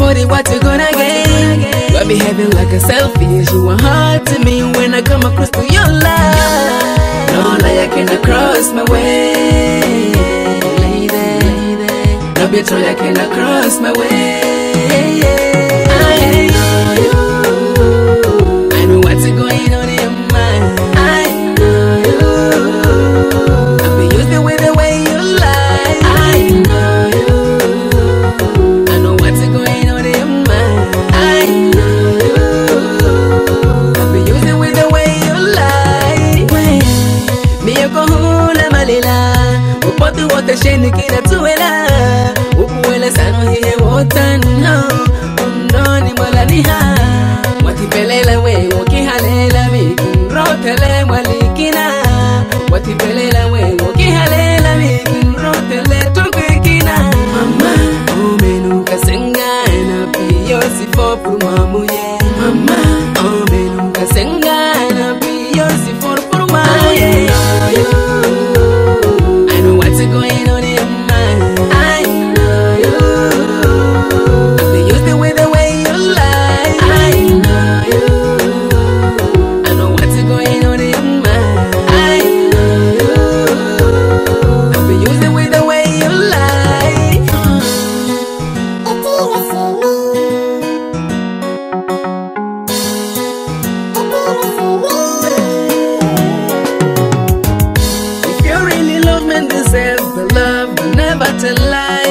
40, what you gonna gain? Got me behaving like a selfish. You are hard to me when I come across to your life. No lie, I cannot cross my way, lady. No betrayal, I cannot cross my way. I know you. I know what's going on in your mind. I know you. I've been used the way you lie. I know you. I know what's going on in your mind. I know you. I've been used the way you lie. Me yoko hula malila. Upotu wote sheni kina tuwela. Upuwele sano hiye wotano. Undoni mwalaniha. Watipelela we wakihalela mikin rotele walikina. Watipelela we wakihalela mikin rotele tukikina. Mama omenuka sengana piyo sifopu mamuye. Mama omenuka sengana piyo sifopu mamuye. I know what's going on in your mind. I know you. I've been used the way you lie. I know you. I know what's going on in your mind. I know you. I've been used the way you lie. If you really love me and deserve the love, never tell lie.